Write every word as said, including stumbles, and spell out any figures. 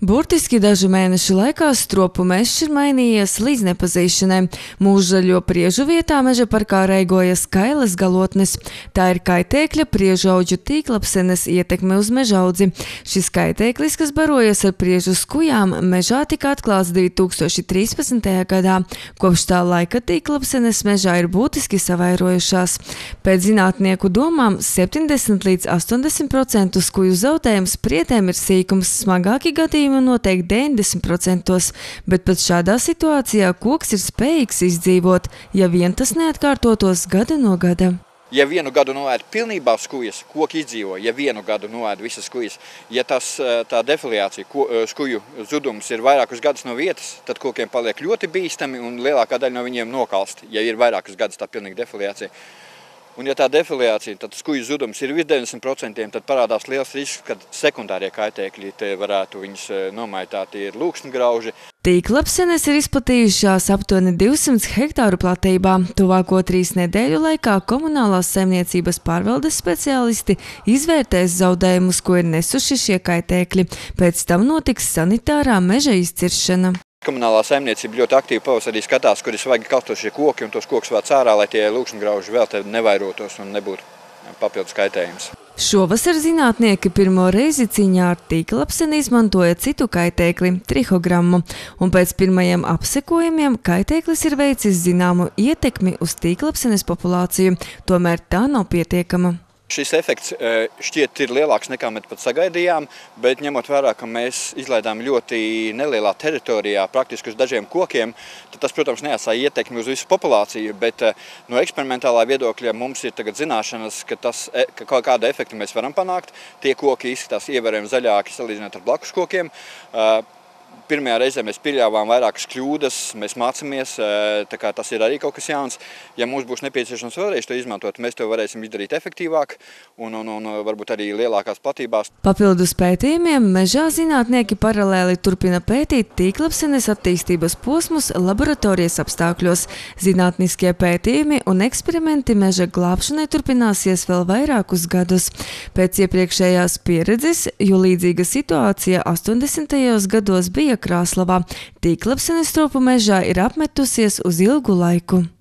Burtiski dažu mēnešu laikā stropu mežs ir mainījies līdz nepazīšanai. Mūžzaļo priežu vietā meža parkā reigojas kailas galotnes. Tā ir kaitēkļa priežu audžu tīklapsenes ietekme uz mežaudzi. Šis kaitēklis, kas barojas ar priežu skujām, mežā tika atklāts divi tūkstoši trīspadsmitajā gadā. Kopš tā laika tīklapsenes mežā ir būtiski savairojušās. Pēc zinātnieku domām septiņdesmit līdz astoņdesmit procenti skuju zaudējums prietēm ir sīkums, smagāki gadījumi noteikti deviņdesmit procentos, bet pat šādā situācijā koks ir spējīgs izdzīvot, ja vien tas neatkārtotos gadu no gada. Ja vienu gadu noēd pilnībā skujas, koki izdzīvo, ja vienu gadu noēd visas skujas. Ja tas, tā defoliācija, ko, skuju zudums ir vairākus gadus no vietas, tad kokiem paliek ļoti bīstami un lielākā daļa no viņiem nokalst, ja ir vairākus gadus tā pilnīga defoliācija. Un ja tā defoliācija, tad skuju zudums ir virs deviņdesmit procenti, tad parādās liels risks, kad sekundārie kaitēkļi te varētu viņus nomaitāt, ir lūksngrauži. Tīklapsenes ir izplatījušās aptuveni divsimt hektāru platībā. Tuvāko trīs nedēļu laikā komunālās saimniecības pārvaldes speciālisti izvērtēs zaudējumus, ko ir nesuši šie kaitēkļi. Pēc tam notiks sanitārā meža izciršana. Komunālā saimniecība ļoti aktīvi pavasarī skatās, kur ir svaigi kaltošie koki un tos kokus vāc ārā, lai tie lūksngrauži vēl te nevairotos un nebūtu papildus kaitējums. Šovasar zinātnieki pirmo reizi cīņā ar tīklapseni izmantoja citu kaitēkli – trihogrammu, un pēc pirmajiem apsekojumiem kaitēklis ir veicis zināmu ietekmi uz tīklapsenes populāciju, tomēr tā nav pietiekama. Šis efekts šķiet ir lielāks nekā mēs pat sagaidījām, bet ņemot vērā, ka mēs izlaidām ļoti nelielā teritorijā, praktiski uz dažiem kokiem, tad tas, protams, neatstāja ietekmi uz visu populāciju, bet no eksperimentālā viedokļa mums ir tagad zināšanas, ka, tas, ka kaut kāda efekta mēs varam panākt. Tie koki izskatās ievērojami zaļāki salīdzinot ar blakus kokiem. Pirmajā reizē mēs pieļāvām vairākas kļūdas, mēs mācāmies, tā kā tas ir arī kaut kas jauns. Ja mums būs nepieciešams vēlreiz to izmantot, mēs to varēsim izdarīt efektīvāk un, un, un varbūt arī lielākās platībās. Papildus pētījumiem mežā zinātnieki paralēli turpina pētīt tīklapsenes attīstības posmus laboratorijas apstākļos. Zinātniskie pētījumi un eksperimenti meža glābšanai turpināsies vēl vairākus gadus. Pēc iepriekšējās pieredzes, jo līdzīga situācija astoņdesmitajos gados bija Krāslavā, tīklapsenes stropu mežā ir apmetusies uz ilgu laiku.